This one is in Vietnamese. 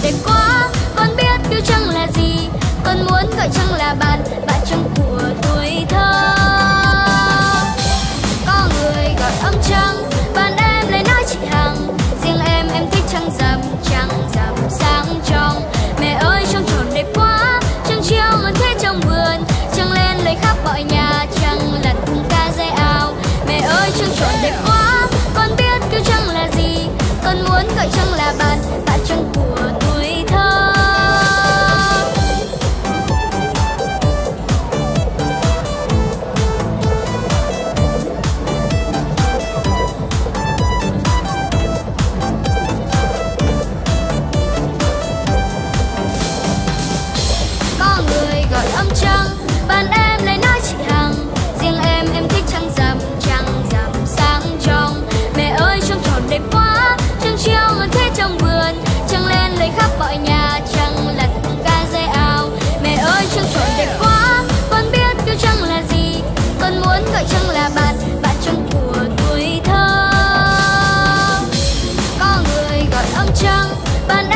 đẹp quá. Con biết yêu trăng là gì, con muốn gọi trăng là bạn, bạn trăng của tuổi thơ. Có người gọi ông trăng, bạn em lại nói chị Hằng. Riêng em thích trăng rằm sáng trong. Mẹ ơi trăng tròn đẹp quá, trăng chiều ngân thế trong vườn, trăng lên lấy khắp mọi nhà, trăng lật ca dây áo. Mẹ ơi trăng tròn đẹp quá, con biết kêu trăng là gì, con muốn gọi trăng là bạn, bạn trăng của tuổi thơ. Có người gọi ông trăng, bạn em lại nói chị Hằng. Riêng em thích trăng rằm sáng trong. Mẹ ơi trăng tròn đẹp quá, trăng chiều ngân thế trong vườn, trăng lên lấy khắp mọi nhà, trăng lật ca dây áo. Mẹ ơi trăng tròn đẹp quá, con biết kêu trăng là gì, con muốn gọi trăng là bạn, bạn trăng của tuổi thơ. Có người gọi ông trăng, bạn